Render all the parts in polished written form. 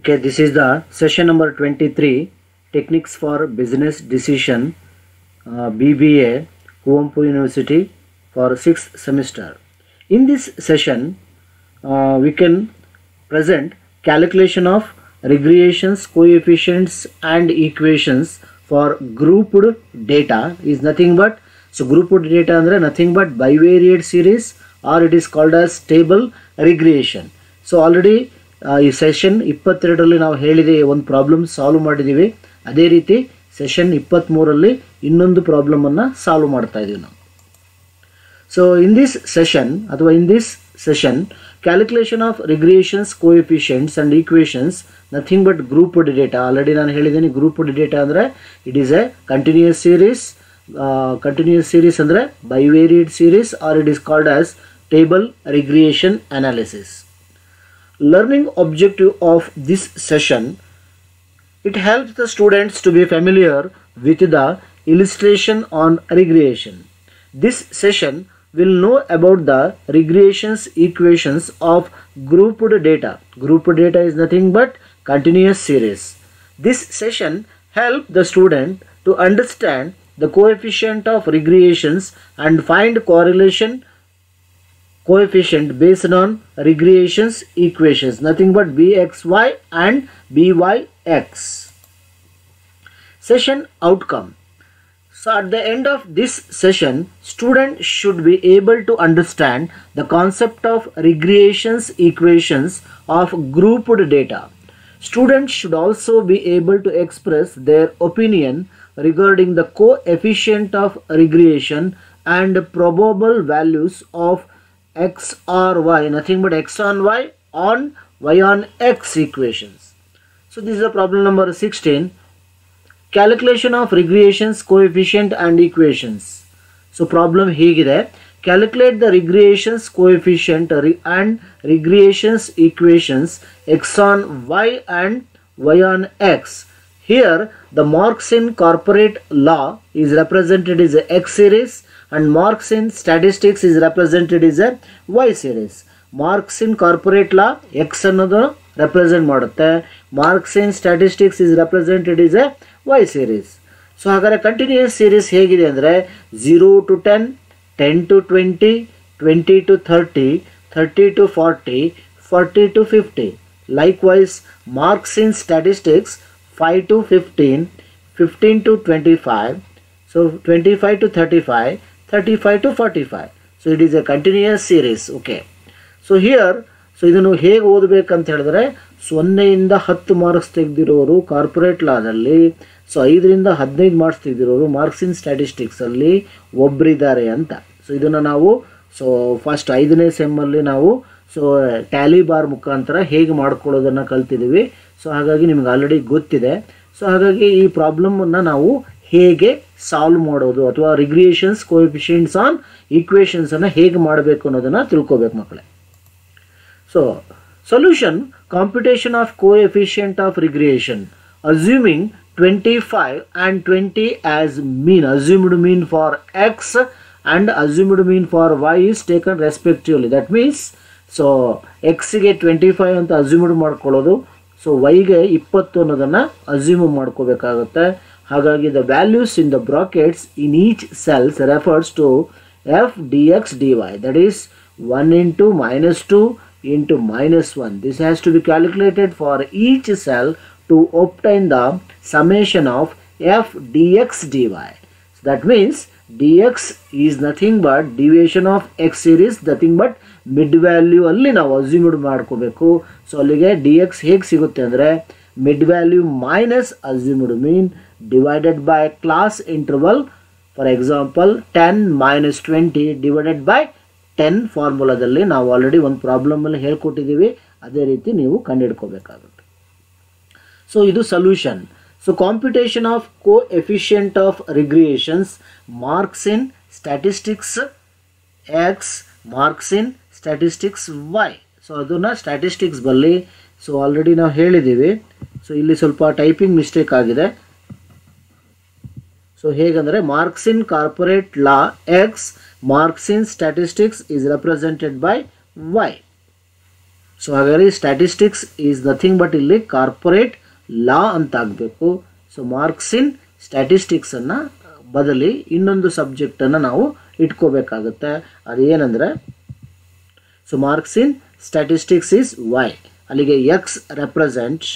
Okay, this is the session number 23, Techniques for Business Decision, BBA, Kuvempu University for 6th semester. In this session, we can present calculation of regressions, coefficients and equations for grouped data is nothing but, so grouped data andre nothing but bivariate series, or it is called as stable regression. So already ಈ session 22ರಲ್ಲಿ ನಾವು ಹೇಳಿದೆ ಒಂದು problem solve ಮಾಡಿದ್ದೀವಿ. ಅದೇ ರೀತಿ session 23ರಲ್ಲಿ ಇನ್ನೊಂದು problem ಅನ್ನ ಸಾಲ್ವ್ ಮಾಡ್ತಾ ಇದೀವಿ ನಾವು. ಸೊ ಇನ್ ದಿಸ್ ಸೆಷನ್ ಅಥವಾ in this session calculation of regressions, coefficients and equations nothing but grouped data. Already ನಾನು ಹೇಳಿದ್ದೀನಿ ಗ್ರೂಪ್ಡ್ ಡೇಟಾ ಅಂದರೆ it is a continuous series ಅಂದರೆ bivariate series, or it is called as table regression analysis. Learning objective of this session, it helps the students to be familiar with the illustration on regression. This session will know about the regressions equations of grouped data. Grouped data is nothing but continuous series. This session helps the student to understand the coefficient of regressions and find correlation coefficient based on regressions equations, nothing but bxy and byx. Session outcome. So at the end of this session, students should be able to understand the concept of regressions equations of grouped data. Students should also be able to express their opinion regarding the coefficient of regression and probable values of x or y, nothing but x on y on x equations. So this is the problem number 16, calculation of regressions, coefficient and equations. So problem hegide, calculate the regressions coefficient and regressions equations x on y and y on x. Here the marks in corporate law is represented as a x series and marks in statistics is represented as a y series. Marks in corporate law x ಅನ್ನೋದು represent ಮಾಡುತ್ತೆ, marks in statistics is represented as a y series. So ಹಾಗಾದ್ರೆ continuous series ಹೇಗಿದೆ ಅಂದರೆ 0 to 10, 10 to 20, 20 to 30, 30 to 40, 40 to 50. Likewise, marks in statistics 5 to 15, 15 to 25, so 25 to 35, 35 to 45. So it is a continuous series. Okay, so here, so ಇದನ್ನು ಹೇಗೆ ಓದಬೇಕಂತ ಹೇಳಿದ್ರೆ 0 ಇಂದ 10 marks ತೆಗೆದಿರೋರು corporate ಲಾದಲ್ಲಿ, so 5 ರಿಂದ 15 ಮಾರ್ಕ್ಸ್ ತೆಗೆದಿರೋರು ಮಾರ್ಕ್ಸ್ ಇನ್ ಸ್ಟ್ಯಾಟಿಸ್ಟಿಕ್ಸ್ ಅಲ್ಲಿ ಒಬ್ಬರಿದ್ದಾರೆ ಅಂತ. ಸೊ ಇದನ್ನು ನಾವು ಸೊ ಫಸ್ಟ್ 5ನೇ ಸೆಮ್ಮಲ್ಲಿ ನಾವು ಸೊ ಟ್ಯಾಲಿ ಬಾರ್ ಮುಖಾಂತರ ಹೇಗೆ ಮಾಡ್ಕೊಳ್ಳೋದನ್ನು ಕಲ್ತಿದ್ದೀವಿ. ಸೊ ಹಾಗಾಗಿ ನಿಮ್ಗೆ ಆಲ್ರೆಡಿ ಗೊತ್ತಿದೆ. ಸೊ ಹಾಗಾಗಿ ಈ ಪ್ರಾಬ್ಲಮನ್ನು ನಾವು ಹೇಗೆ ಸಾಲ್ವ್ ಮಾಡೋದು ಅಥವಾ ರಿಗ್ರೆಷನ್ಸ್, ಕೋಎಫಿಷಿಯೆಂಟ್ಸ್ ಆನ್ ಈಕ್ವೇಷನ್ಸ್ ಅನ್ನು ಹೇಗೆ ಮಾಡಬೇಕು ಅನ್ನೋದನ್ನು ತಿಳ್ಕೊಬೇಕು ಮಕ್ಕಳೇ. So solution, computation of coefficient of regression, assuming 25 and 20 as mean, assumed mean for x and assumed mean for y is taken respectively. That means so ಎಕ್ಸ್ಗೆ 25 ಅಂತ ಅಸ್ಯೂಮ್ಡ್ ಮಾಡ್ಕೊಳ್ಳೋದು, ಸೊ ವೈಗೆ 20 ಅನ್ನೋದನ್ನು ಅಸ್ಯೂಮ್ ಮಾಡ್ಕೋಬೇಕಾಗುತ್ತೆ. ಹಾಗಾಗಿ the values in the brackets in each cells refers to f d x d y, that is 1 into -2 into -1. This has to be calculated for each cell to obtain the summation of f dx dy. So that means dx is nothing but deviation of x series, nothing but mid value ಅಲ್ಲಿ ನಾವು assumed ಮಾಡ್ಕೋಬೇಕು. So ಅಲ್ಲಿಗೆ dx ಹೇಗೆ ಸಿಗುತ್ತೆ ಅಂದರೆ mid value minus assumed mean divided by class interval. For example 10 - 20 divided by 10 ಫಾರ್ಮುಲಾದಲ್ಲಿ ನಾವು already ಒಂದು ಪ್ರಾಬ್ಲಮಲ್ಲಿ ಹೇಳ್ಕೊಟ್ಟಿದ್ದೀವಿ. ಅದೇ ರೀತಿ ನೀವು ಕಂಡುಹಿಡ್ಕೋಬೇಕಾಗುತ್ತೆ. ಸೊ ಇದು solution. So computation of coefficient of regressions, marks in statistics x, marks in statistics y. So ಅದನ್ನು ಸ್ಟ್ಯಾಟಿಸ್ಟಿಕ್ಸ್ ಬಲ್ಲಿ ಸೊ ಆಲ್ರೆಡಿ ನಾವು ಹೇಳಿದ್ದೀವಿ. ಸೊ ಇಲ್ಲಿ ಸ್ವಲ್ಪ ಟೈಪಿಂಗ್ ಮಿಸ್ಟೇಕ್ ಆಗಿದೆ. ಸೊ ಹೇಗಂದರೆ marks in corporate law x, marks in statistics is represented by y. So ಹಾಗಾಗಿ statistics is nothing but ಇಲ್ಲಿ ಕಾರ್ಪೊರೇಟ್ ಲಾ ಅಂತ ಆಗಬೇಕು. ಸೊ ಮಾರ್ಕ್ಸ್ ಇನ್ ಸ್ಟ್ಯಾಟಿಸ್ಟಿಕ್ಸನ್ನು ಬದಲಿ ಇನ್ನೊಂದು ಸಬ್ಜೆಕ್ಟನ್ನು ನಾವು ಇಟ್ಕೋಬೇಕಾಗುತ್ತೆ. ಅದೇನೆಂದರೆ so marks in statistics is y. ಅಲ್ಲಿಗೆ x represents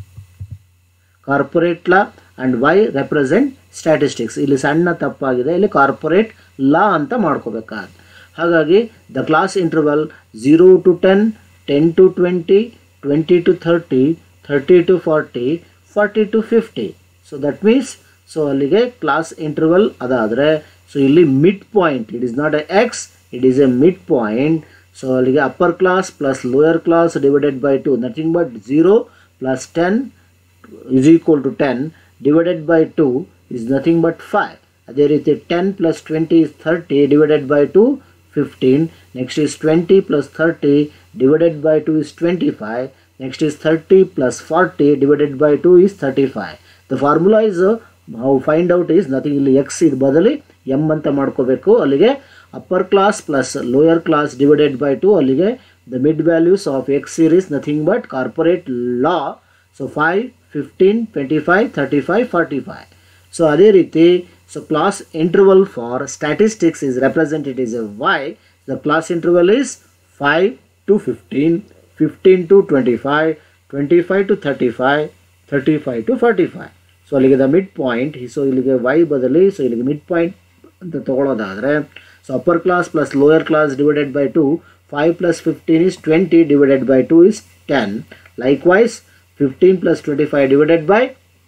corporate law and y represent statistics. ಇಲ್ಲಿ ಸಣ್ಣ ತಪ್ಪಾಗಿದೆ, ಇಲ್ಲಿ ಕಾರ್ಪೊರೇಟ್ ಲಾ ಅಂತ ಮಾಡ್ಕೋಬೇಕಾಗುತ್ತೆ. ಹಾಗಾಗಿ the class interval 0 to 10, 10 to 20, 20 to 30, 30 to 40, 40 to 50. So that means so ಅಲ್ಲಿಗೆ ಕ್ಲಾಸ್ ಇಂಟರ್ವಲ್ ಅದಾದರೆ ಸೊ ಇಲ್ಲಿ mid point, it is not a x, it is a mid point. So ಅಲ್ಲಿಗೆ upper class plus lower class divided by 2, nothing but 0 plus 10 is equal to 10 divided by 2 is nothing but 5. ಅದೇ ರೀತಿ 10 plus 20 is 30 divided by 2 15. Next is 20 plus 30 divided by 2 is 25. Next is 30 plus 40 divided by 2 is 35. The formula is how find out is nothing, ಇಲ್ಲಿ x ಇದು ಬದಲಿ m ಅಂತ ಮಾಡ್ಕೋಬೇಕು. ಅಲ್ಲಿಗೆ upper class plus lower class divided by 2, ಅಲ್ಲಿಗೆ the mid values of x series nothing but corporate law. So 5, 15, 25, 35, 45. So ಅದೇ ರೀತಿ so class interval for statistics is represented as a y. The class interval is 5 to 15, 15 to 25, 25 to 35, 35 to 45. So ಅಲ್ಲಿಗೆ the mid point, so ಇಲ್ಲಿಗೆ y ಬದಲಿ so ಇಲ್ಲಿಗೆ mid point ಅಂತ ತಗೊಳ್ಳೋದಾದರೆ so upper class plus lower class divided by 2, 5 plus 15 is 20 divided by 2 is 10. Likewise 15 plus 25 divided by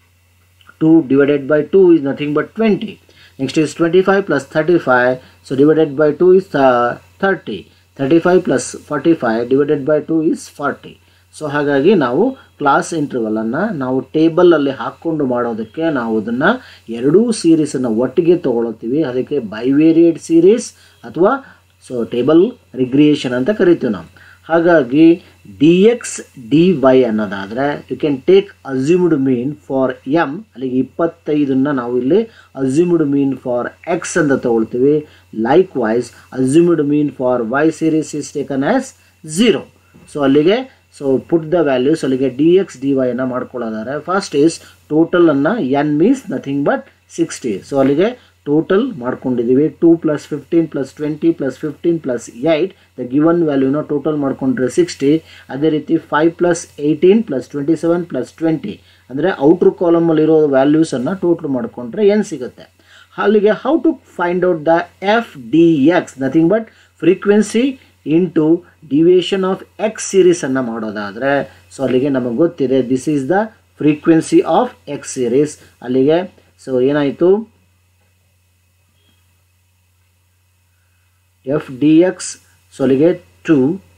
2 divided by 2 is nothing but 20. Next is 25 plus 35, so divided by 2 is 30. 35 plus 45 divided by 2 is 40. So ಹಾಗಾಗಿ ನಾವು class ಇಂಟರ್ವಲನ್ನು ನಾವು ಟೇಬಲಲ್ಲಿ ಹಾಕ್ಕೊಂಡು ಮಾಡೋದಕ್ಕೆ ನಾವು ಅದನ್ನು ಎರಡೂ ಸೀರೀಸನ್ನು ಒಟ್ಟಿಗೆ ತೊಗೊಳ್ತೀವಿ. ಅದಕ್ಕೆ ಬೈವೇರಿಯೇಟ್ ಸೀರೀಸ್ ಅಥವಾ ಸೊ ಟೇಬಲ್ ರಿಗ್ರಿಯೇಷನ್ ಅಂತ ಕರಿತೀವಿ ನಾವು. ಹಾಗಾಗಿ ಡಿ ಎಕ್ಸ್ ಡಿ ವೈ ಅನ್ನೋದಾದರೆ you can take assumed mean for m, ಅಲ್ಲಿಗೆ 25ನ್ನು ನಾವು ಇಲ್ಲಿ ಅಸ್ಯೂಮ್ಡ್ ಮೀನ್ ಫಾರ್ ಎಕ್ಸ್ ಅಂತ ತೊಗೊಳ್ತೀವಿ. Likewise assumed mean for y series is taken as 0. So ಅಲ್ಲಿಗೆ ಸೊ ಪುಟ್ ದ ವ್ಯಾಲ್ಯೂಸ್ ಅಲ್ಲಿಗೆ ಡಿ ಎಕ್ಸ್ ಡಿ ವೈ ಅನ್ನು ಮಾಡ್ಕೊಳ್ಳೋದಾದ್ರೆ ಫಸ್ಟ್ ಈಸ್ ಟೋಟಲನ್ನು n means nothing but 60. So ಅಲ್ಲಿಗೆ ಟೋಟಲ್ ಮಾಡ್ಕೊಂಡಿದ್ದೀವಿ 2 plus 15 plus 20 plus 15 plus 8, the given ವ್ಯಾಲ್ಯೂನ total ಮಾಡ್ಕೊಂಡ್ರೆ 60. ಅದೇ ರೀತಿ 5 plus 18 plus 27 plus 20 ಅಂದರೆ ಔಟ್ರ್ ಕಾಲಮಲ್ಲಿರೋ ವ್ಯಾಲ್ಯೂಸನ್ನು ಟೋಟಲ್ ಮಾಡಿಕೊಂಡ್ರೆ ಏನು ಸಿಗುತ್ತೆ. ಅಲ್ಲಿಗೆ how to find out the f d x, nothing but frequency into deviation of x ಸೀರೀಸನ್ನು ಮಾಡೋದಾದರೆ ಸೊ ಅಲ್ಲಿಗೆ ನಮಗೆ ಗೊತ್ತಿದೆ this is the frequency of x series. ಅಲ್ಲಿಗೆ ಸೊ ಏನಾಯಿತು ಎಫ್ ಡಿ ಎಕ್ಸ್ ಸೊ ಅಲ್ಲಿಗೆ 2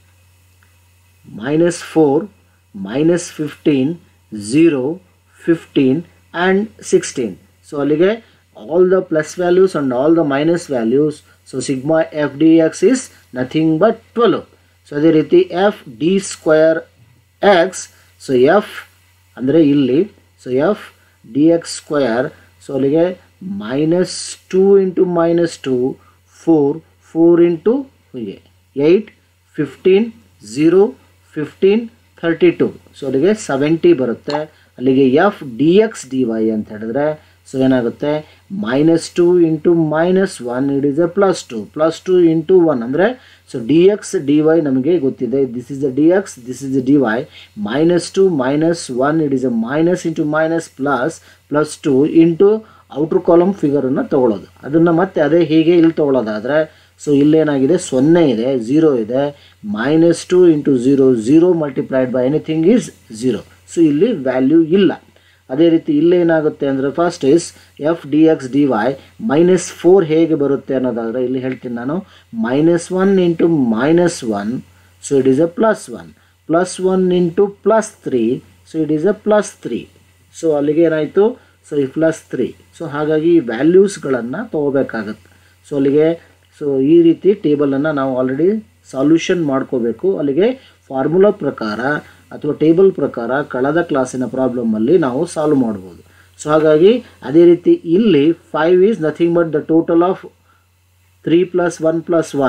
-4 -15 0 15 and 16. ಸೊ ಅಲ್ಲಿಗೆ all the plus values and all the minus values. So sigma f d x is nothing but 12. So ಅದೇ ರೀತಿ F d square x so f ಅಂದರೆ ಇಲ್ಲಿ so f d x square so ಅಲ್ಲಿಗೆ -2 into -2 4 4 into 8 15 0 15 32. So ಅಲ್ಲಿಗೆ 70 ಬರುತ್ತೆ. ಅಲ್ಲಿಗೆ f d x d y ಅಂತ ಹೇಳಿದ್ರೆ ಸೊ ಏನಾಗುತ್ತೆ -2 into -1 it is a +2 into 1 ಅಂದರೆ so d x d y ನಮಗೆ ಗೊತ್ತಿದೆ. This is the d x, this is the d y. -2 -1 it is a minus into minus +2 into outer column ಫಿಗರನ್ನು ತೊಗೊಳ್ಳೋದು. ಅದನ್ನು ಮತ್ತೆ ಅದೇ ಹೀಗೆ ಇಲ್ಲಿ ತೊಗೊಳ್ಳೋದಾದರೆ ಸೊ ಇಲ್ಲೇನಾಗಿದೆ 0 ಇದೆ 0 ಇದೆ. -2 into 0 0 multiplied by anything is 0. So ಇಲ್ಲಿ ವ್ಯಾಲ್ಯೂ ಇಲ್ಲ. ಅದೇ ರೀತಿ ಇಲ್ಲೇನಾಗುತ್ತೆ ಅಂದರೆ first is f d x d y -4 ಹೇಗೆ ಬರುತ್ತೆ ಅನ್ನೋದಾದರೆ ಇಲ್ಲಿ ಹೇಳ್ತೀನಿ ನಾನು. -1 into -1 so it is a +1 +1 into +3 so it is a +3. So ಅಲ್ಲಿಗೆ ಏನಾಯಿತು ಸೊ ಈ +3. ಸೊ ಹಾಗಾಗಿ ಈ ವ್ಯಾಲ್ಯೂಸ್ಗಳನ್ನು ತೊಗೋಬೇಕಾಗತ್ತೆ. ಸೊ ಅಲ್ಲಿಗೆ ಸೊ ಈ ರೀತಿ ಟೇಬಲನ್ನು ನಾವು ಆಲ್ರೆಡಿ ಸಾಲ್ಯೂಷನ್ ಮಾಡ್ಕೋಬೇಕು. ಅಲ್ಲಿಗೆ ಫಾರ್ಮುಲಾ ಪ್ರಕಾರ ಅಥವಾ ಟೇಬಲ್ ಪ್ರಕಾರ ಕಳೆದ ಕ್ಲಾಸಿನ ಪ್ರಾಬ್ಲಮಲ್ಲಿ ನಾವು ಸಾಲ್ವ್ ಮಾಡ್ಬೋದು. ಸೊ ಹಾಗಾಗಿ ಅದೇ ರೀತಿ ಇಲ್ಲಿ 5 is nothing but the total of 3 + 1 + 1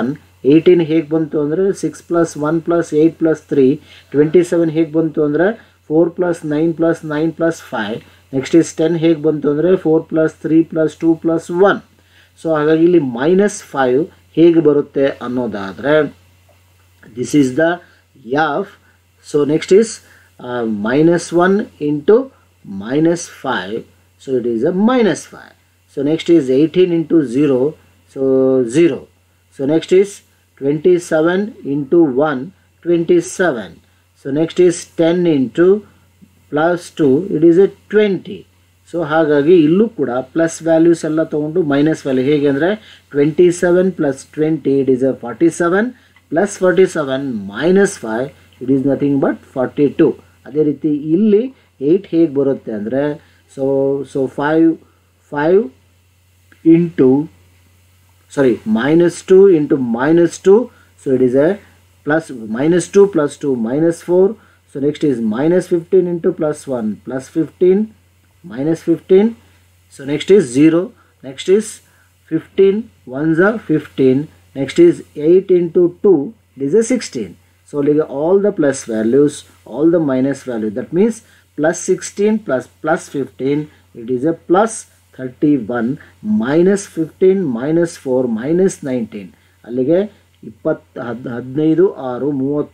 18 ಹೇಗೆ ಬಂತು ಅಂದರೆ 6 + 1 + 8 + 3. 27 ಹೇಗೆ ಬಂತು ಅಂದರೆ 4 + 9 + 9 + 5. ನೆಕ್ಸ್ಟ್ ಇಸ್ 10 ಹೇಗೆ ಬಂತು ಅಂದರೆ 4 + 3 + 2 + 1. ಸೊ ಹಾಗಾಗಿ ಇಲ್ಲಿ -5 ಹೇಗೆ ಬರುತ್ತೆ ಅನ್ನೋದಾದರೆ this is the f. So next is -1 into -5. So it is a -5. So next is 18 into 0. So 0. So next is 27 into 1, 27. So next is 10 into +2, it is a 20. So ಹಾಗಾಗಿ ಇಲ್ಲೂ ಕೂಡ ಪ್ಲಸ್ ವ್ಯಾಲ್ಯೂಸ್ ಎಲ್ಲ ತೊಗೊಂಡು minus value ಹೇಗೆ ಅಂದರೆ 27 + 20 it is a 47 + 47 -5 it is nothing but 42. ಅದೇ ರೀತಿ ಇಲ್ಲಿ 8 ಹೇಗೆ ಬರುತ್ತೆ ಅಂದರೆ so 5 into -2 into -2. So it is a -2 + 2 -4. So next is -15 into +1 +15 -15. So next is 0. Next is 15 1s are 15. Next is 8 into 2, it is a 16. So like all the plus values, all the minus value, that means +16 + +15, it is a +31 -15 -4 -19. ಅಲ್ಲಿಗೆ 15 6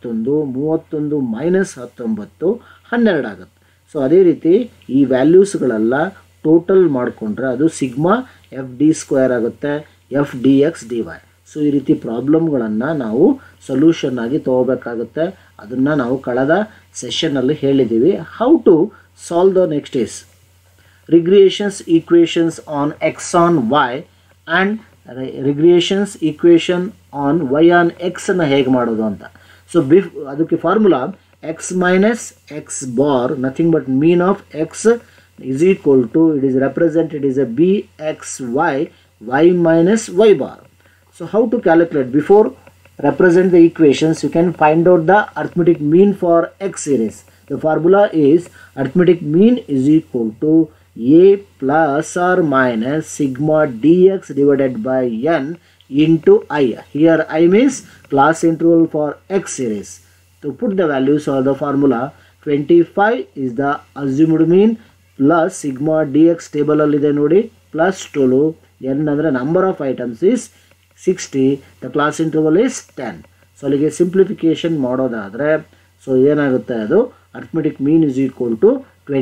31 -19 12 ಆಗುತ್ತೆ. So ಅದೇ ರೀತಿ ಈ ವ್ಯಾಲ್ಯೂಸ್ಗಳೆಲ್ಲ total ಮಾಡಿಕೊಂಡ್ರೆ ಅದು sigma FD² ಆಗುತ್ತೆ, FDX/dy. So ಈ ರೀತಿ ಪ್ರಾಬ್ಲಮ್ಗಳನ್ನು ನಾವು ಸೊಲ್ಯೂಷನ್ ಆಗಿ ತೊಗೋಬೇಕಾಗುತ್ತೆ. ಅದನ್ನು ನಾವು ಕಳೆದ ಸೆಷನ್ನಲ್ಲಿ ಹೇಳಿದ್ದೀವಿ. How to solve the next is regressions equations on x on y and regressions equation on y on x ಅನ್ನು ಹೇಗೆ ಮಾಡೋದು ಅಂತ. ಸೊ ಅದಕ್ಕೆ formula x minus x bar, nothing but mean of x is equal to, it is represented as a bxy, y minus y bar. So how to calculate? Before represent the equations, you can find out the arithmetic mean for x series. The formula is arithmetic mean is equal to a plus or minus sigma dx divided by n into I. Here I means class interval for x series. To put the values of the formula, 25 is the assumed mean plus sigma dx table allide nodi plus 12, n andre number of items is 60, the class interval is 10. So ಅಲ್ಲಿಗೆ simplification ಮಾಡೋದಾದರೆ so ಏನಾಗುತ್ತೆ, ಅದು arithmetic mean is equal to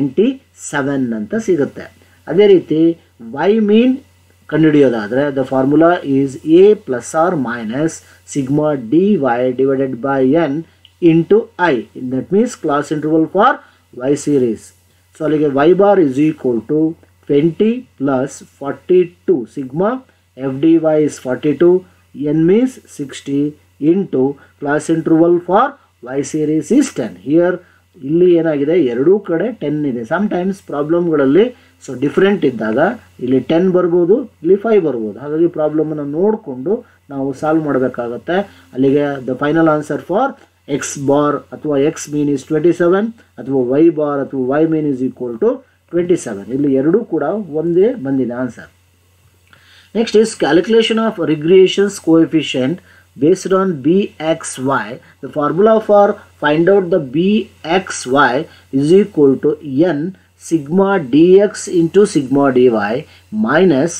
27 ಅಂತ ಸಿಗುತ್ತೆ. ಅದೇ ರೀತಿ y mean ಕಂಡುಹಿಡಿಯೋದಾದರೆ the formula is a plus or minus sigma dy divided by n into I. That means class interval for y series. So ಅಲ್ಲಿಗೆ y bar is equal to 20 plus 42 sigma FDY is 42, n means 60 into class interval for y series is 10. Here ಇಲ್ಲಿ ಏನಾಗಿದೆ, ಎರಡೂ ಕಡೆ 10 ಇದೆ. Sometimes ಪ್ರಾಬ್ಲಮ್ಗಳಲ್ಲಿ so different ಇದ್ದಾಗ ಇಲ್ಲಿ 10 ಬರ್ಬೋದು, ಇಲ್ಲಿ 5 ಬರ್ಬೋದು. ಹಾಗಾಗಿ ಪ್ರಾಬ್ಲಮನ್ನು ನೋಡಿಕೊಂಡು ನಾವು ಸಾಲ್ವ್ ಮಾಡಬೇಕಾಗತ್ತೆ. ಅಲ್ಲಿಗೆ the final answer for x bar ಅಥವಾ x mean is 27 ಅಥವಾ y bar ಅಥವಾ y mean is equal to 27. ಇಲ್ಲಿ ಎರಡೂ ಕೂಡ ಒಂದೇ ಬಂದಿದೆ answer. Next is calculation of regressions coefficient based on bxy. The formula for find out the bxy is equal to n sigma dx into sigma dy minus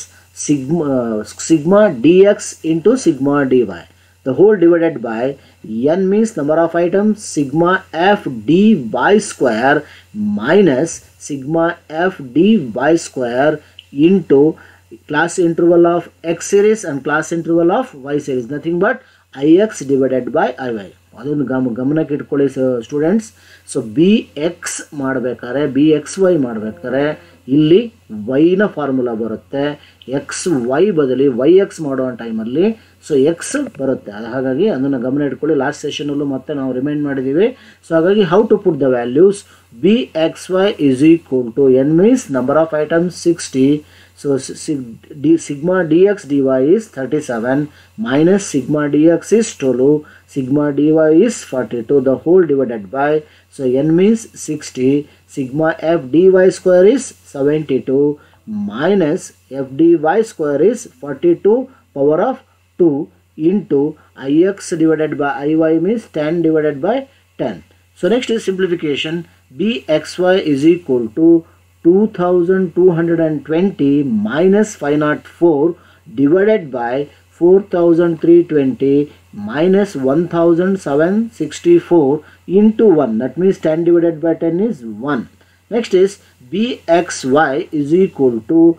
sigma dx into sigma dy. The whole divided by n means number of items, sigma f dy square minus sigma f dy square into class interval of x series and class interval of y series, nothing but ix divided by iy. ಅದೊಂದು ಗಮನಕ್ಕೆ ಇಟ್ಕೊಳ್ಳಿ students. So bx ಮಾಡಬೇಕಾದ್ರೆ bxy ಮಾಡಬೇಕಾದ್ರೆ ಇಲ್ಲಿ ವೈನ formula ಬರುತ್ತೆ, x y ಬದಲಿ y x ಮಾಡೋ ಟೈಮಲ್ಲಿ ಸೊ ಎಕ್ಸ್ ಬರುತ್ತೆ. ಹಾಗಾಗಿ ಅದನ್ನು ಗಮನ ಇಟ್ಕೊಳ್ಳಿ. ಲಾಸ್ಟ್ ಸೆಷನಲ್ಲೂ ಮತ್ತೆ ನಾವು ರಿಮೈಂಡ್ ಮಾಡಿದ್ದೀವಿ. ಸೊ ಹಾಗಾಗಿ how to put the values, bxy is equal to n means number of items 60. So sigma dx dy is 37 minus sigma dx is 12, sigma dy is 42, the whole divided by, so n means 60, sigma f dy square is 72 minus f dy square is 42 power of 2, into ix divided by iy means 10 divided by 10. So next is simplification. bxy is equal to 2220 minus 504 divided by 4320 minus 1764 into 1. That means 10 divided by 10 is 1. Next is bxy is equal to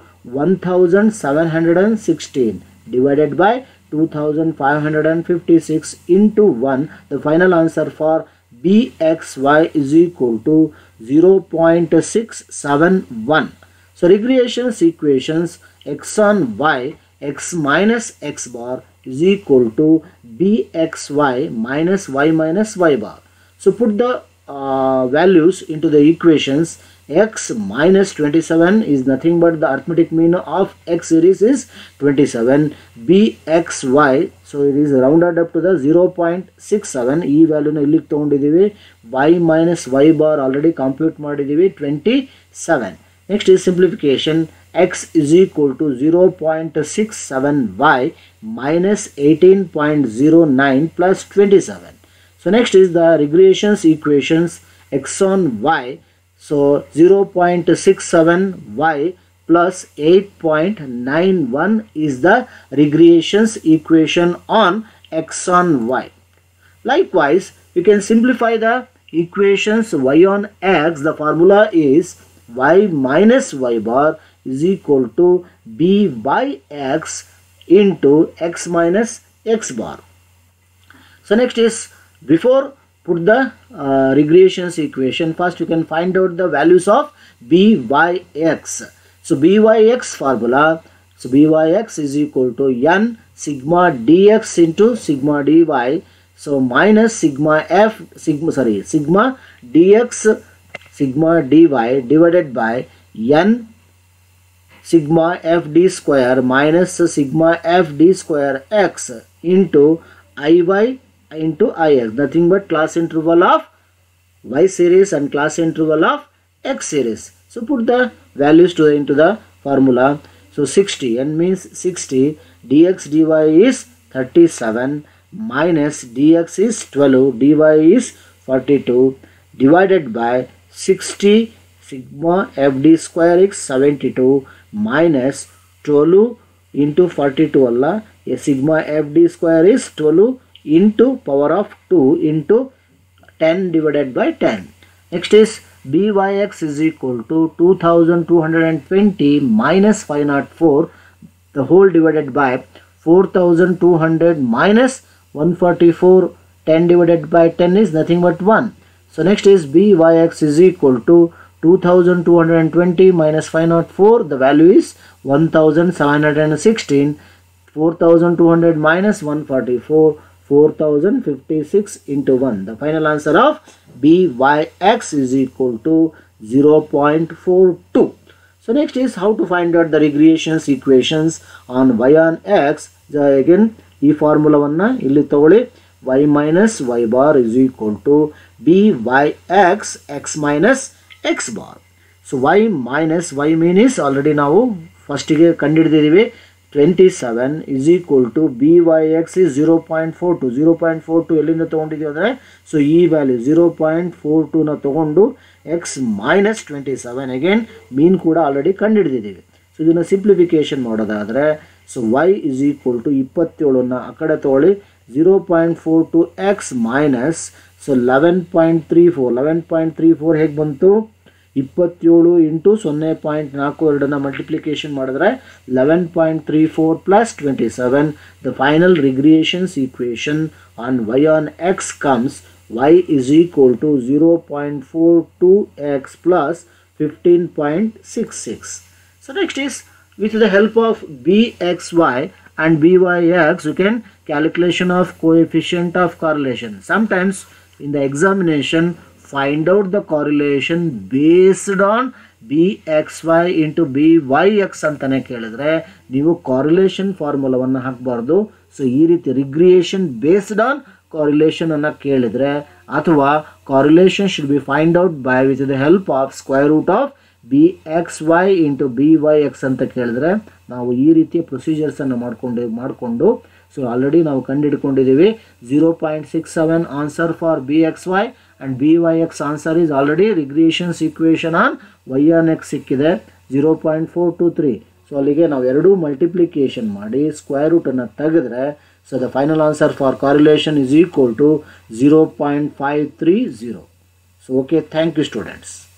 1716 divided by 2556 into 1. The final answer for bxy is equal to 0.671. So regression equations x on y, x minus x bar is equal to bxy minus y bar. So put the values into the equations. X minus 27 is nothing but the arithmetic mean of x series is 27. bxy, so it is rounded up to the 0.67. ಈ ವ್ಯಾಲ್ಯೂನ ಇಲ್ಲಿಗೆ ತಗೊಂಡಿದ್ದೀವಿ. y minus y bar already compute ಮಾಡಿದ್ದೀವಿ 27. Next is simplification. X is equal to 0.67y minus 18.09 plus 27. So next is the regression equations. X on y, so 0.67y plus 8.91 is the regression equation on x on y. Likewise, we can simplify the equations y on x. The formula is y minus y bar is equal to byx into x minus x bar. So next is, before put the regression equation, first you can find out the values of byx. So byx formula, so byx is equal to n sigma dx into sigma dy, so minus sigma dx sigma dy divided by n sigma f d square minus sigma f d square x into iy into ix, nothing but class interval of y series and class interval of x series. So put the values into the formula. So 60, n means 60, dx dy is 37 minus dx is 12, dy is 42 divided by 60 sigma f d square is 72 minus 12 into 42 alla, a sigma f d square is 12 into power of 2 into 10 divided by 10. Next is byx is equal to 2220 minus 504 the whole divided by 4200 minus 144, 10 divided by 10 is nothing but 1. So next is byx is equal to 2220 minus 504, the value is 1716, 4200 minus 144, 4056 into 1. The final answer of byx is equal to 0.42. So next is how to find out the regression equations on y on x. Again ಈ ಫಾರ್ಮುಲಾವನ್ನು ಇಲ್ಲಿ ತಗೊಳ್ಳಿ. y minus y bar is equal to byx x minus x bar. So y minus y mean is already ನಾವು ಫಸ್ಟಿಗೆ ಕಂಡುಹಿಡಿದಿದ್ದೀವಿ. 27 is equal to byx is 0.42. 0.42 ಎಲ್ಲಿಂದ ತಗೊಂಡಿದ್ದೀವಿ ಅಂದರೆ, so ಈ value 0.42ನ ತಗೊಂಡು x minus 27 ಅಗೇನ್ ಮೀನ್ ಕೂಡ ಆಲ್ರೆಡಿ ಕಂಡುಹಿಡಿದಿದ್ದೀವಿ. So ಇದನ್ನು ಸಿಂಪ್ಲಿಫಿಕೇಶನ್ ಮಾಡೋದಾದರೆ, so y is equal to 27ನ ಆ ಕಡೆ ತಗೊಳ್ಳಿ, 0.42x minus ಸೊ 11.34 ಹೇಗೆ ಬಂತು, 27 ಇಂಟು 0.42ನ ಮಲ್ಟಿಪ್ಲಿಕೇಶನ್ ಮಾಡಿದ್ರೆ 11.34 plus 27. The final regression equation on y on x comes y is equal to 0.42x plus 15.66. So next is, with the help of bxy and byx, you can calculation of coefficient of correlation. Sometimes in the examination, find out the correlation based on bxy into byx ಅಂತಾನೆ ಕೇಳಿದ್ರೆ ನೀವು correlation ಫಾರ್ಮುಲಾವನ್ನು ಹಾಕಬಾರ್ದು. So ಈ ರೀತಿ ರಿಗ್ರಿಯೇಷನ್ based on correlation ಅನ್ನು ಕೇಳಿದ್ರೆ, ಅಥವಾ correlation should be find out by with the help of square root of bxy into byx ಅಂತ ಕೇಳಿದ್ರೆ ನಾವು ಈ ರೀತಿಯ ಪ್ರೊಸೀಜರ್ಸ್ ಅನ್ನು ಮಾಡಿಕೊಂಡು ಸೊ ಆಲ್ರೆಡಿ ನಾವು ಕಂಡುಹಿಡ್ಕೊಂಡಿದ್ದೀವಿ 0.67 answer for BXY and BYX answer is already regressions equation on y on x ಸಿಕ್ಕಿದೆ 0.423. ಸೊ ಅಲ್ಲಿಗೆ ನಾವು ಎರಡೂ ಮಲ್ಟಿಪ್ಲಿಕೇಶನ್ ಮಾಡಿ ಸ್ಕ್ವೇರ್ ರೂಟನ್ನು ತೆಗೆದ್ರೆ so the final answer for correlation is equal to 0.530. So okay, thank you students.